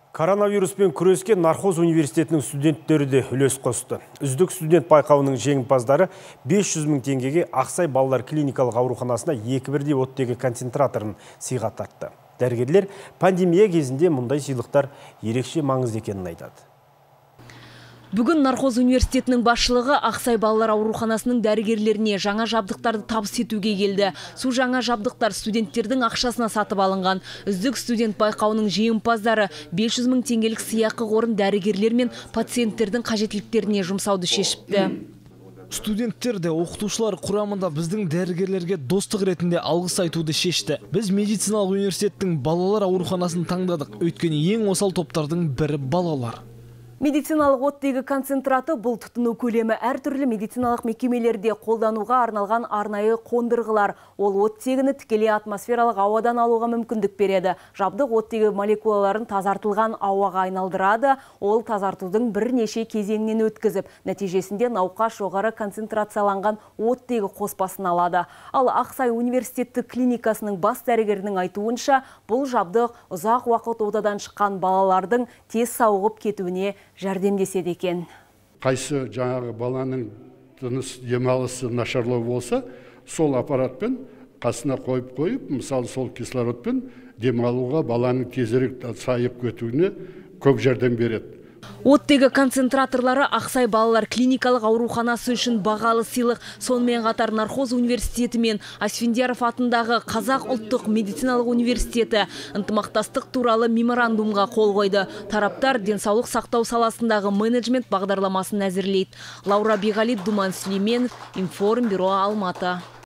Коронавируспен күреске Нархоз университетінің студенттері де үлес қосты. Үздік студент байқауының жеңімпаздары 500 мың теңгеге Ақсай балалар клиникалық ауруханасына 2 оттегі концентраторын сыйға тартты. Дәрігерлер пандемия кезінде мұндай сыйлықтар ерекше маңызды екенін айтады. Бүгін Нархоз университетінің басшылығы Ақсай балалар ауруханасының дәрігерлеріне жаңа жабдықтарды табыс етуге келді. Су жаңа жабдықтар студенттердің ақшасына сатып алынған. Үздік студент байқауының жеңімпаздары 500 мың теңгелік сыйақы қорын дәрігерлер мен пациенттердің қажеттіліктеріне жұмсауды шешіпті. Студенттер де оқытушылар құрамында біздің дәрігерлерге достық ретінде алғыс айтуды шешті. Біз медициналық университеттің балалар ауруханасын таңдадық. Өйткені ең осал топтардың бірі балалар. Медициналық оттегі концентраты бұл тұтыну көлемі әртүрлі медициналық мекемелерде қолдануға арналған арнайы қондырғылар. Ол оттегіні тікелей атмосфералық ауадан алуға мүмкіндік береді. Жабдық оттегі молекулаларын тазартылған ауаға айналдырады. Ол тазартудың бірнеше кезеңінен өткізіп, нәтижесінде науқас жоғары концентрацияланған оттегі қоспасын алады. Ал Ақсай университеттік клиникасының бас дәрігерінің айтуынша, бұл жабдық ұзақ уақыт одадан шыққан балалардың тез сауығып кетуіне жәрдемдеседі екен. Қайсы жаңағы баланың тыныс демалысы нашарлау болса, сол аппаратпен қасына қойып, мысалы сол кислородпен демалуға баланың тезірек сайып кетуіне көп жәрдем береді. Оттегі концентраторлары Ақсай балалар клиникалық ауруханасы үшін бағалы сыйлық. Сонымен қатар Нархоз университеті мен Асфендияров атындағы Қазақ ұлттық медициналық университеті ынтымақтастық туралы меморандумға қол қойды. Тараптар денсаулық сақтау саласындағы менеджмент бағдарламасын әзірлейді. Лаура Биғали, Думан Сүлейменов, Информбюро, Алматы.